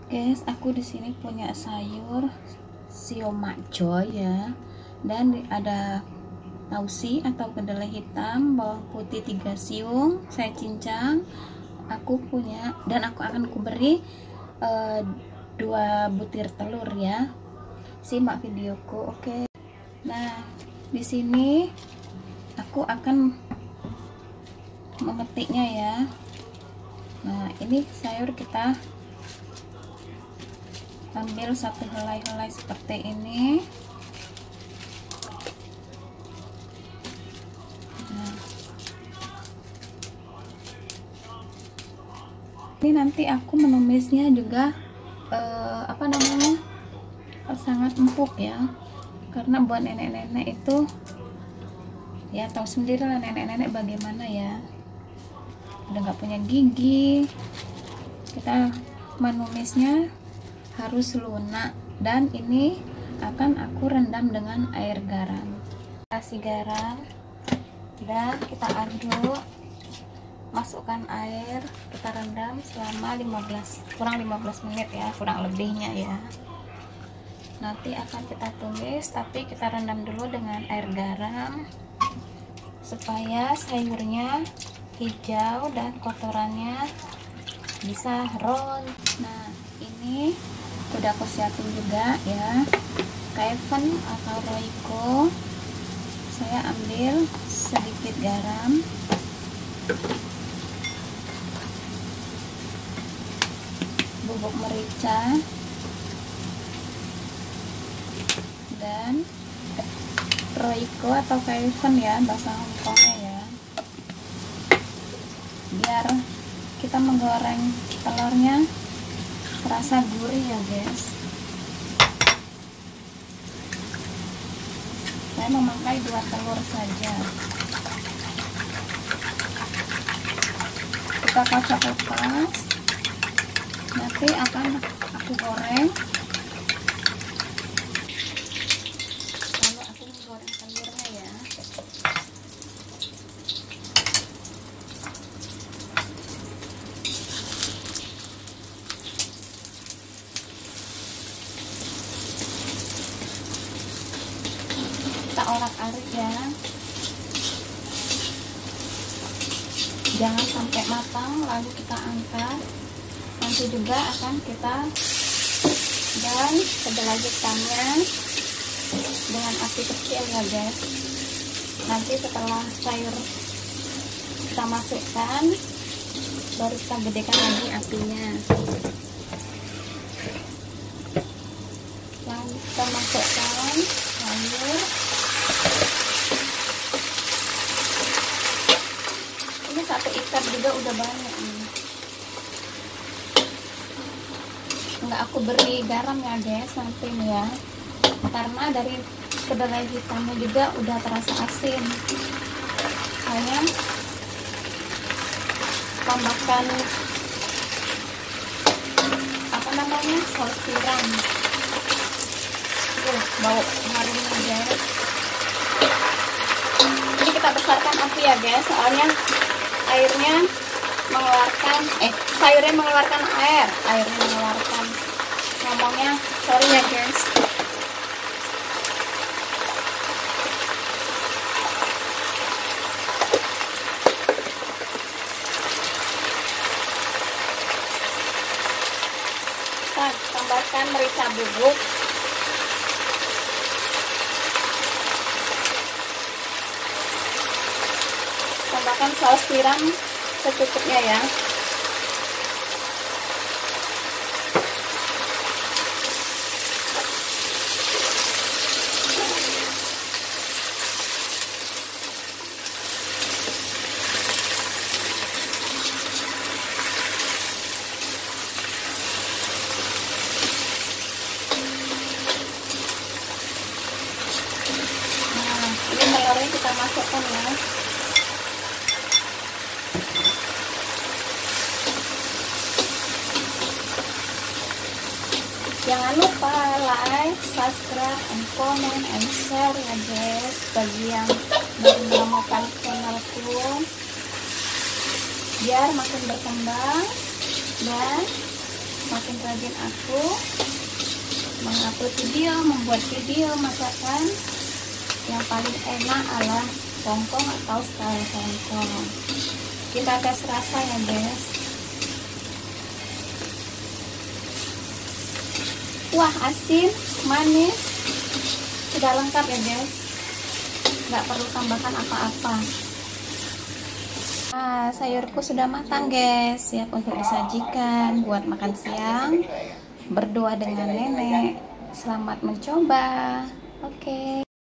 Guys, aku di sini punya sayur siomakjoy ya, dan ada tausi atau kedelai hitam, bawang putih 3 siung saya cincang. Aku punya, dan aku akan beri 2 butir telur ya. Simak videoku, oke. Nah, di sini aku akan memetiknya ya. Nah, ini sayur kita ambil satu helai-helai seperti ini. Nah, ini nanti aku menumisnya juga sangat empuk ya, karena buat nenek-nenek itu ya tahu sendiri lah, nenek-nenek bagaimana ya, udah nggak punya gigi. Kita menumisnya harus lunak, dan ini akan aku rendam dengan air garam. Kasih garam dan kita aduk, masukkan air, kita rendam selama kurang 15 menit ya, kurang lebihnya ya. Nanti akan kita tumis, tapi kita rendam dulu dengan air garam supaya sayurnya hijau dan kotorannya bisa ron. Nah, ini udah aku siapin juga ya, kaifen atau roiko. Saya ambil sedikit garam, bubuk merica, dan roiko atau kaifen ya, bahasa Hongkongnya ya, biar kita menggoreng telurnya terasa gurih ya guys. Saya memakai 2 telur saja. Kita kocok-kocok, nanti akan aku goreng. Lalu aku menggoreng telurnya ya. Kita orak-arik ya, jangan sampai matang lalu kita angkat. Nanti juga akan kita dan kedelai hitamnya dengan api kecil ya guys. Nanti setelah sayur kita masukkan, baru kita gedekan lagi apinya. Lalu kita masukkan sayur. Ini 1 ikat juga udah banyak nih. Nggak aku beri garam ya guys nanti nih ya, karena dari kedelai hitamnya juga udah terasa asin. Saya tambahkan saus tiram. Bau harumnya guys. Ini kita besarkan api ya guys, soalnya sayurnya mengeluarkan airnya mengeluarkan, ngomongnya sorry ya guys. Kita tambahkan merica bubuk, tambahkan saus tiram secukupnya ya. Nah, ini telurnya kita masukkan ya. Jangan lupa like, subscribe, and comment, and share ya guys, bagi yang baru menemukan channelku, biar makin berkembang dan semakin rajin aku mengupload video, membuat video masakan yang paling enak adalah songkong atau style songkong. Kita tes rasa ya guys. Wah, asin, manis, sudah lengkap ya guys, nggak perlu tambahkan apa-apa. Nah, sayurku sudah matang guys, siap untuk disajikan buat makan siang berdua dengan nenek. Selamat mencoba. Oke.